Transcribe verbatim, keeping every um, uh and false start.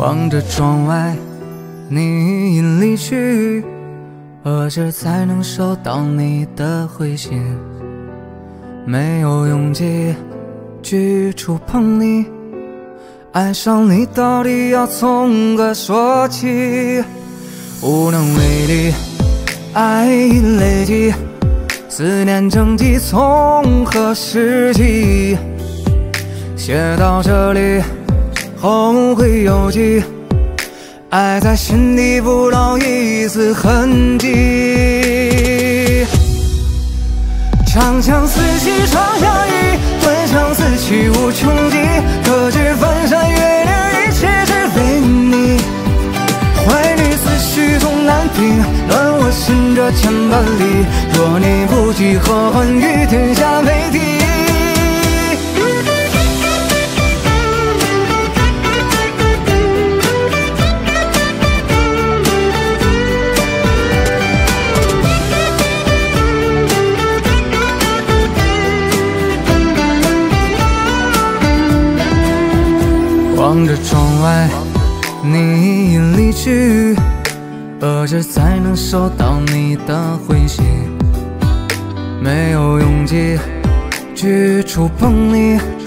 望着窗外，你已离去，何时才能收到你的回信？没有勇气去触碰你，爱上你到底要从何说起？无能为力，爱已累积，思念成疾，从何时起？写到这里，后会有期，爱在心底不留一丝痕迹。长相思兮长相忆，短相思去无穷极，可知翻山越岭一切只为你。怀里思绪总难平，乱我心这千百里，若你不记，何欢与天下为敌？望着窗外，你已离去，何时才能收到你的回信？没有勇气去触碰你，